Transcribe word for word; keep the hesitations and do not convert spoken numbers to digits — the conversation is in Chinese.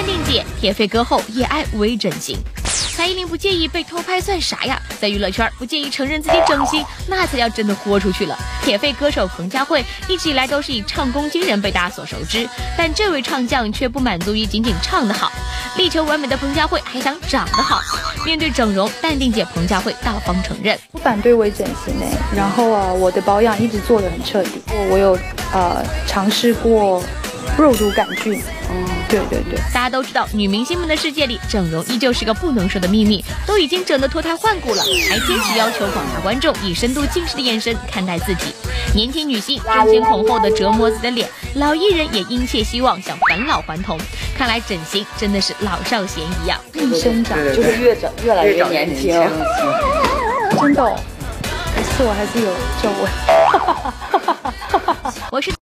淡定姐铁肺歌后也爱微整形。蔡依林不介意被偷拍算啥呀？在娱乐圈不介意承认自己整形，那才叫真的豁出去了。铁肺歌手彭佳慧一直以来都是以唱功惊人被大家所熟知，但这位唱将却不满足于仅仅唱得好，力求完美的彭佳慧还想长得好。面对整容，淡定姐彭佳慧大方承认： 不反对微整形诶，然后啊，我的保养一直做得很彻底。我有呃尝试过肉毒杆菌。嗯，对对对， 大家都知道，女明星们的世界里，整容依旧是个不能说的秘密。都已经整得脱胎换骨了，还坚持要求广大观众以深度近视的眼神看待自己。年轻女星争先恐后的折磨自己的脸，老艺人也殷切希望想返老还童。看来整形真的是老少咸宜呀， 一生长就是越长越来越年轻。 真的、哦，可是我还是有皱纹。 我是。